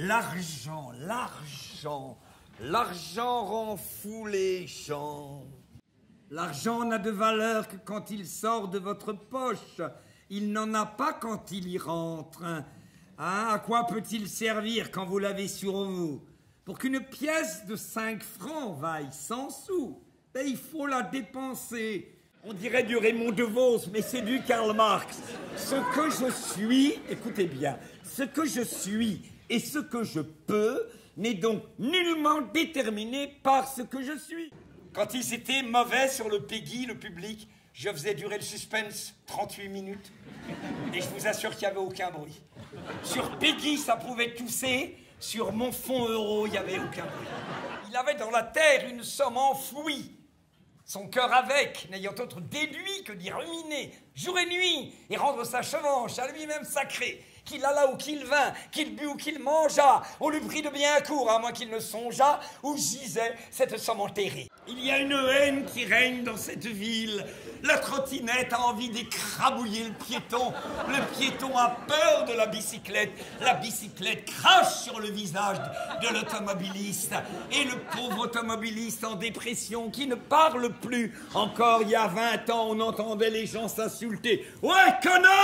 L'argent, l'argent, l'argent rend fou les gens. L'argent n'a de valeur que quand il sort de votre poche. Il n'en a pas quand il y rentre. Hein, à quoi peut-il servir quand vous l'avez sur vous? Pour qu'une pièce de 5 francs vaille 100 sous, ben, il faut la dépenser. On dirait du Raymond DeVos, mais c'est du Karl Marx. Ce que je suis, écoutez bien, ce que je suis et ce que je peux n'est donc nullement déterminé par ce que je suis. Quand ils étaient mauvais sur le Peggy, le public, je faisais durer le suspense 38 minutes. Et je vous assure qu'il n'y avait aucun bruit. Sur Peggy, ça pouvait tousser. Sur mon fond euro, il n'y avait aucun bruit. Il avait dans la terre une somme enfouie. Son cœur avec, n'ayant autre déduit que d'y ruminer, jour et nuit, et rendre sa chevanche à lui-même sacrée, qu'il alla ou qu'il vint, qu'il but ou qu'il mangeât, on lui prit de bien court, à moins qu'il ne songeât, où gisait cette somme enterrée. Il y a une haine qui règne dans cette ville. La trottinette a envie d'écrabouiller le piéton a peur de la bicyclette crache sur le visage de l'automobiliste, et le pauvre automobiliste en dépression qui ne parle plus. Encore il y a 20 ans, on entendait les gens s'insulter. « Ouais, connard !»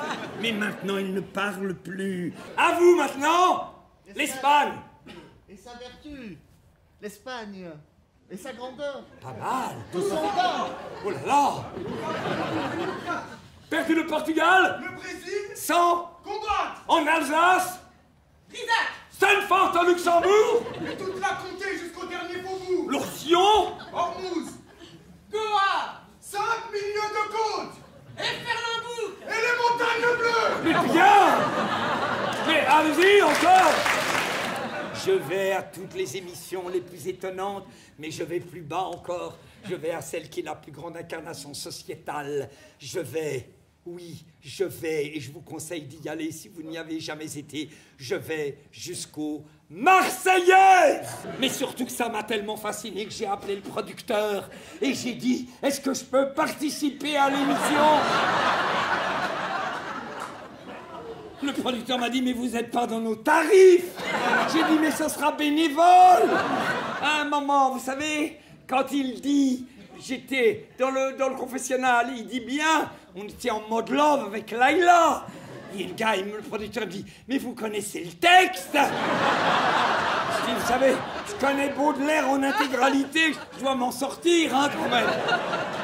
Mais maintenant, ils ne parlent plus. À vous, maintenant, l'Espagne. Et sa vertu, l'Espagne. Et sa grandeur. Pas mal. Tout son temps. Oh là là. Perdu le Portugal. Le Brésil. Sans. Combattre. En Alsace. Isaac. Stanford en Luxembourg. Et toute la comté jusqu'au dernier faubourg. L'Oursion. Hormuz. Goa. 5 milieux de côtes. Et Fernandou. Et les montagnes bleues. Mais bien. Mais allez-y encore. Je vais à toutes les émissions les plus étonnantes, mais je vais plus bas encore. Je vais à celle qui est la plus grande incarnation sociétale. Je vais, oui, je vais, et je vous conseille d'y aller si vous n'y avez jamais été. Je vais jusqu'au Marseillais. Mais surtout que ça m'a tellement fasciné que j'ai appelé le producteur et j'ai dit, est-ce que je peux participer à l'émission? Le producteur m'a dit, mais vous n'êtes pas dans nos tarifs. J'ai dit, mais ce sera bénévole. À un moment, vous savez, quand il dit, j'étais dans le confessionnal, il dit bien, on était en mode love avec Laila. Et le gars, le producteur me dit, mais vous connaissez le texte? Je dis, vous savez, je connais Baudelaire en intégralité, je dois m'en sortir, hein, quand même.